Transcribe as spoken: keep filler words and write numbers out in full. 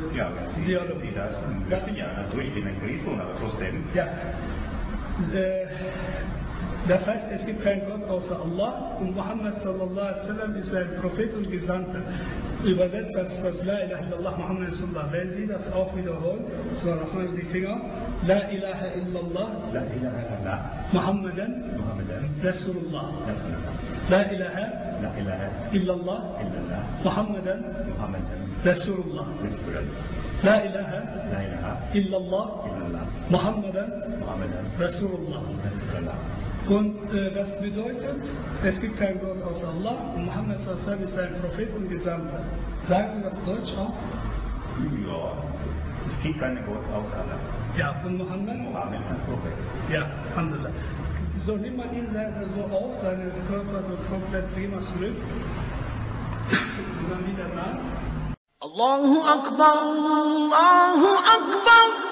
Ja, Sie, Dialog. Sie das wirklich, ja, natürlich, ich bin ein Christ, aber trotzdem. Ja. Äh, das heißt, es gibt keinen Gott außer Allah und Muhammad sallallahu alaihi wasallam ist ein Prophet und Gesandter. Übersetzt als das La ilaha illallah Muhammad sallallahu. Wenn Sie das auch wiederholen, das war nochmal die Finger, La ilaha illallah La ilaha illallah Muhammadan Muhammadan Rasulullah. Rasulullah. La ilaha La ilaha illallah illallah Muhammadan Muhammadan Rasulullah. Rasulullah. La ilaha La ilaha illallah illallah Muhammadan Muhammadan Rasulullah. Rasulullah. Und äh, das bedeutet, es gibt keinen Gott außer Allah und Muhammad sallallahu alaihi wasallam ist ein Prophet und Gesandter. Sagen Sie das Deutsch auch? Ja, es gibt keinen Gott außer Allah. Ja, und Muhammad? Mohammed ist ein Prophet. Ja, Alhamdulillah. So, nimm mal ihn so auf, seinen Körper so komplett, sieh mal zurück. Und dann wieder nach. Allahu Akbar, Allahu Akbar.